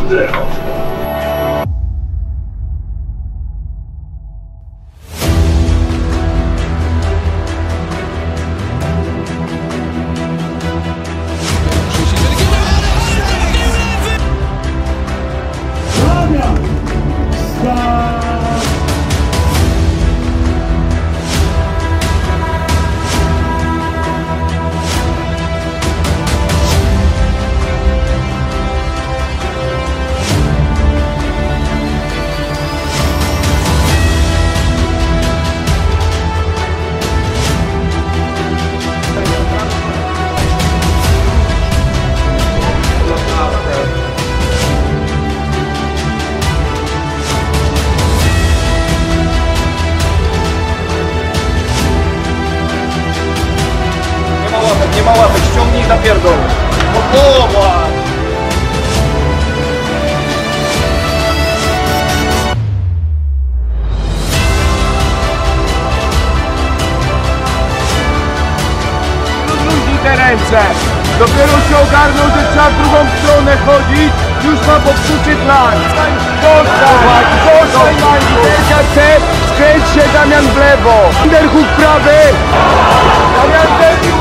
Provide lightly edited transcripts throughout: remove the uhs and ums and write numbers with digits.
Zdechał. Nie ma łapek, ściągnij i napierdol. Głowa! Ludzi te ręce. Dopiero się ogarnął, że trzeba w drugą stronę chodzić. Już ma popsuty plan. Postań, C, skręć się, Damian w lewo. Underhook prawy. Damian debił,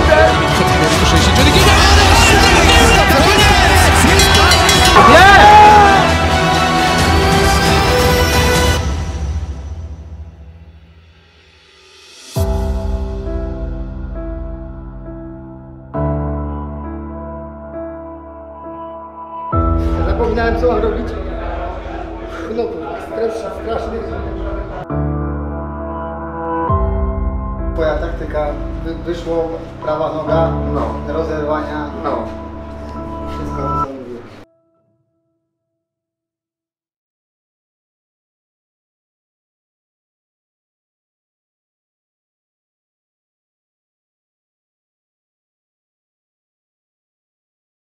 Zapominałem, co mam robić. No stres straszny. Twoja taktyka wyszło, prawa noga, rozerwania. Wszystko.